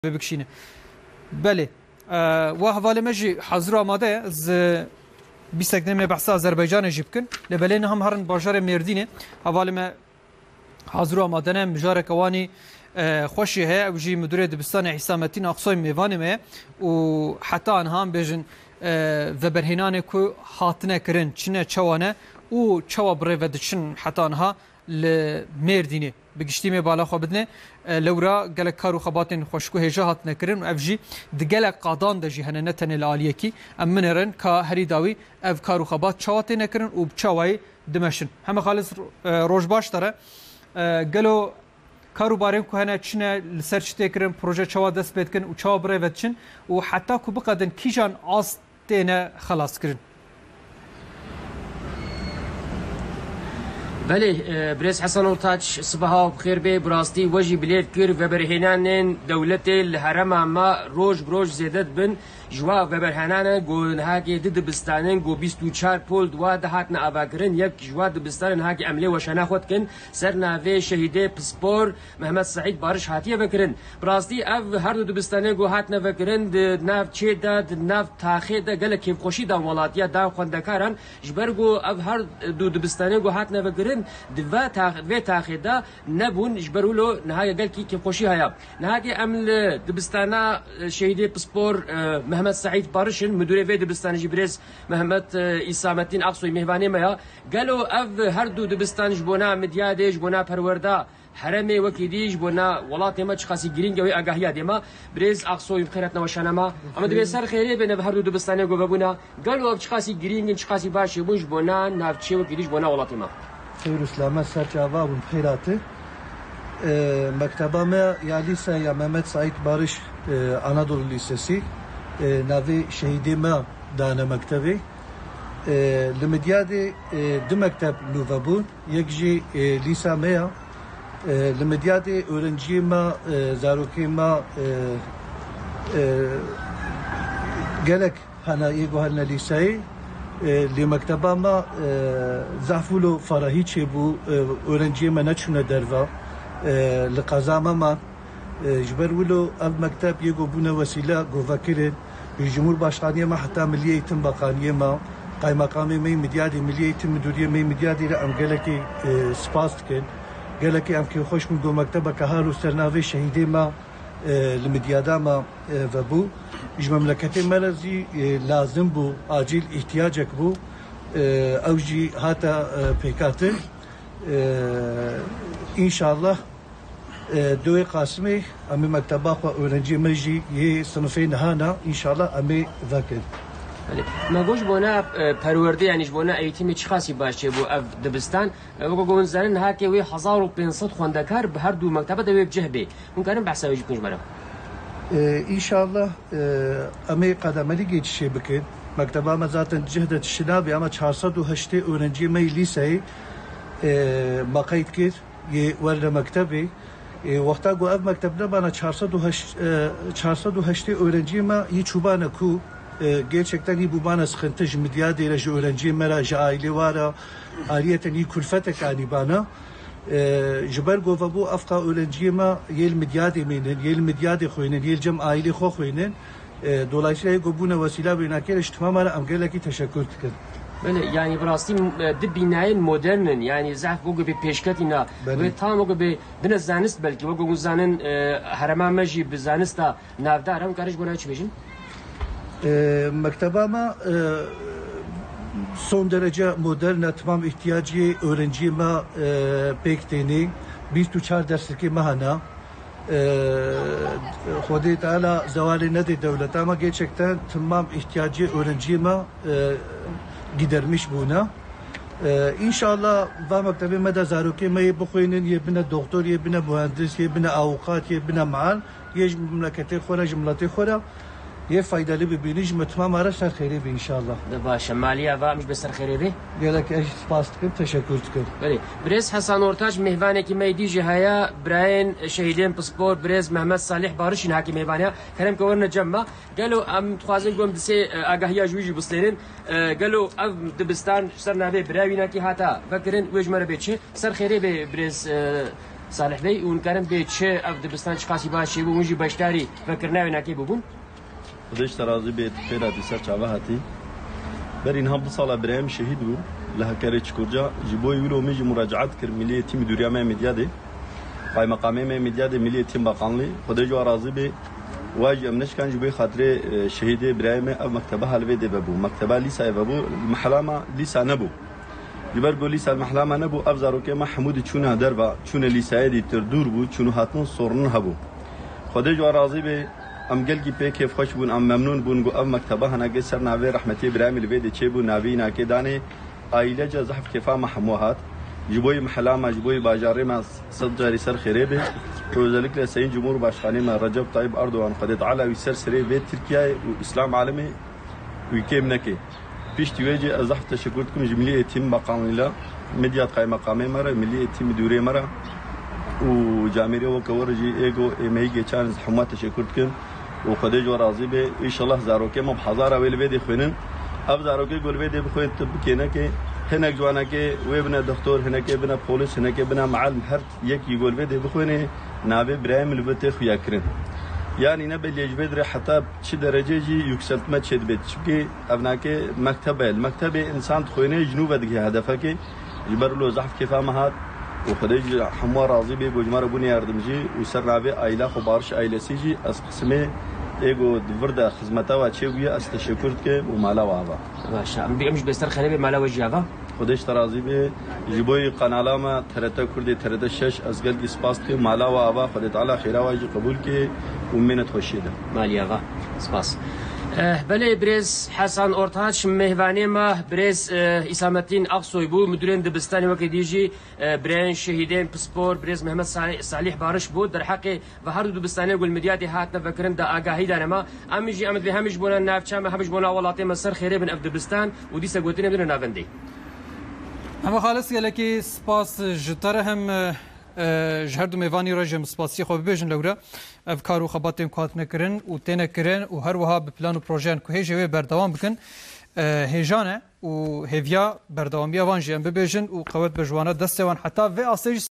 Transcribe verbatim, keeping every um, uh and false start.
بکشینه بله و حواله مجی حضور آماده از بیست نیم بحث آذربایجان جیب کن لبلین هم هرن باجار مردینه حواله ما حضور آماده نه مجار کوانی خوشی ها و جی مدیر دبستان حسامتین اقصای میوان ما و حتی آنها هم بیشن و برهنان کو حاطنه کرن چنه چوانه و چوا بره و دچن حتی آنها لمردینه بگشتیم بالا خو بدنه لورا گلک کارو خباتن خوشکو هجا هات نکرن و افجی دگلک قادان دجی هنه نتن العالیه کی امنرن کا هری داوی اف کارو خبات چوات نکرن و بچوای دمشن همه خالص روج باش داره گلو کارو بارم کو هنه چنه لسرچ تکرن پروژه چوا دست بدکن و چوا بره ودچن و حتی کو بقدن کیجان آستینه خلاص کرن بله بريس حسن ورتاج صباحا بخير بي براستي وجي بلاد كير وبرهنان دولتي الهرم ما روج بروج زيدت بن جوا وبرهنان جو نهاجي ضد بستانن جو بیست و چهار پول دوا دهات ناباگرن یک جوا دبستان نهاجي عملي وشنا خود كن سرنا في شهيده بسپور محمد سعيد بارش هاتيه بكرن براستي اف هر دبستان جو هات نفكرن ناف چه داد ناف تاخه دا گله كيف خوشي دا ولاتيا دا خوندکارن جبرگو اف هر دبستان جو هات نفكرن دوا تاخ و تاخدا نبون جبرولو نهايه قال كي خوشي هيا نهايه عمل دبستانا شهيده بسپور محمد سعيد بارشن مدير في دبستان جبريز محمد اسامتين اقصوي مهباني ما قالوا اف هر دو دبستان جبونا مديادي جبونا پروردا حرمي وكيديج بونا ولاتي ما خاصي جرينجوي اگاهيا ديما بريز اقصوي خيرتنا وشانما اما دبي سر خيري بين هر دو دبستان جو بونا قالوا اف خاصي جرينج خاصي باش بوش بونا نافچي وكيديج بونا ولاتي ما خير سلامة سرجاوا والخيرات مكتبة ما يا ليسا يا محمد سعيد بارش أنادول ليسسي نافي شهيدي ما دانا مكتبي لمديادي دو مكتب نوفابون يكجي ليسا ميا لمديادي أورنجي ما زاروكي ما قالك هنا يجو هنا ليساي لمكتبه ما زعفولو فراهي چبو اورنجي ما نچونه دروا لقزامه ما جبرولو اف مكتب يجو بونا وسيله جو فكرن الجمهور باشخانيه ما حتى مليه يتم بقانيه ما قاي مقامي مي مديادي مليه يتم مديريه مي مديادي ام قالكي سباستكن قالكي ام كي خوش من جو مكتبه كهالو سرنافي شهيدي ما المديادا ما فبو اج مملكتي مرزي لازم بو عاجل احتياجك بو اوجي هاتا بيكاتن ان شاء الله دوي قاسمي امي مكتبه خو اورنجي مجي ي صنفين هانا ان شاء الله امي ذاكر ما گوش بونا پرورده یعنی بونا ایتیمی چی خاصی باشه بو اف دبستان و گون زنن هاکی وی هزار و پانصد خوندکار به هر دو مکتبه دوی بجهبه ممکن بحث ویج کنج برا ان شاء الله امي قدملي جيت شي بكين مكتبه ما ذات جهده الشناب اما چهارصد و هشت اورنجي مي ليسي مقيت كير ي ورد مكتبي وقتا گو اف مكتبنا بنا چهارصد و هشت اورنجي ما ي چوبانه کو gerçekten iyi bu bana sıkıntı jimdiya derece öğrenci mera aile vara aliyeten iyi külfetek ani bana جبر گفت بو افقا öğrenci ما yel midyade menen yel midyade khoynen yel cem aile xo khoynen dolayısıyla gobuna vesile binakir ihtimamara amgelaki teşekkür tıkın. Böyle yani burası de binayen modernin yani zaf bu gibi peşketina ve tam o gibi dine zanist belki o gibi zanın harama meji bizanist da navdaram karış buna çibejin. مكتبه ما son derece modern tamam ihtiyacı öğrenci ma pekteni بیست و چهار derslik mahana خودی تعالی زوال نده devlet ama gerçekten tamam ihtiyacı öğrenci ma gidermiş buna İnşallah va mektebi meda zaruki me bخوینن ye bine doktor ye bine mühendis ye bine avukat ye bine mal ye memleketi khora jumlati khora یه فایده ببینیش مطمئن مرا سر خیری به ان شاء الله باشه مالیه و مش بسر خیری بی گلک اش سپاس کنم تشکر کنم بله برز حسن اورتاج مهوانه کی میدی جهیا براین شهیدین پسپور برز محمد صالح بارشین حاکم مهوانه کرم کورن جمع قالوا ام تخازن قوم دسي اگاهیا جوجي بسلين قالوا ام دبستان سرنا به براوینا کی هاتا فکرن وجمره بچه سر خیری به برز صالح بي ونكرم بي تش اف دبستان شقاسي باشي بو ونجي باشتاري فكرنا وناكي بوبون خدش ترازي بيت خيرا دي سر چاوهاتي برين هم بصاله ابراهيم شهيد بو لها كاريتش كورجا جيبوي ولو ميجي مراجعات كر ملي تيم دوريا ما ميديا دي قاي مقامي ما ميديا دي ملي تيم باقانلي خدش راضي بي واجي امنش كان جيبوي خاطري شهيد ابراهيم او مكتبه هلوي دي بابو مكتبه ليسا بابو المحلامه ليسا نبو جبر بوليس المحلامه نبو افزارو که محمود چونه دربا چونه لیسایدی تر دور بود چونه هاتن سورن هبو خدای جو راضی به ام گلگی پی کیف خوش بون ام ممنون بون گو ام مکتبه هنگه سر ناوی رحمتی ابراهیم الویدی چه بو ناوی ناکه دانه عائله جا زحف کفا محموهات جبوی محلامه جبوی باجاری ما صد جاری سر خریبه özellikle Sayın Cumhurbaşkanı Recep Tayyip Erdoğan kadet ala ve serseri ve Türkiye ve İslam alemi ülkem neke Pişti vece azah teşekkür ederim Milli Eğitim Bakanlığı'yla Medyat Kaymakamı mara Milli Eğitim Müdürü mara و جامعه و کورجی ایگو امی geçen حکومت teşekkür ederim و خدای جو راضی به ان شاء الله زاروکه مب هزار اول ویدی خوینن اب زاروکه گل ویدی بخوین تب کینه که هناك جوانا که و ابن دکتر هناك ابن پلیس هناك ابن معلم هر یکی گل ویدی بخوینه نابه ابراهیم البته خویا کرن yani ne belli hatta çi derececi yükseltme çedbet çünkü evnake mektebe mektebe insan khoyne jnuba dige hedefe ki jiberlo zahf kifamahat و خدای حمار راضی به گوجمار بونی یاردمجی و سر نابه ایله خو بارش ایلسی جی از قسمه ایگو ورده خدمتا و چه وی است تشکر که و مالا و آوا باشه ام بیمش بستر خریب مالا و جاوا خودش ترازی به جبوی قنالا ما ترتا کردی ترتا شش از گل اسپاس که مالا و آوا خدای تعالی خیره واجی قبول که و منت خوشیده مالی آوا سپاس بله برز حسن اورتاچ مهوانی ما برز اسامتین اقصوی بو مدیرین دبستانی وقتی دیجی برین شهیدین پسپور برز محمد صالح بارش بود در حق و هر دو دبستانی گل مدیاتی هات نفکرن دا آگاهی داره ما امیجی امد به همش بونا نافچه ما همش بونا ولاتی مصر خیره بن اف دبستان و دیسا گوتینه بدون نافندی اما خالص گلکی سپاس جتره هم جهردو میوانی را جم سپاسی خو ببیجن لورا اف کارو خباتیم کات نکرن و تنه کرن و هر وها به پلان و پروژه کو هجوی بردوام بکن هجانه و هویا بردوامی وان جم ببیجن و قوت بجوانه دستوان حتی و اساج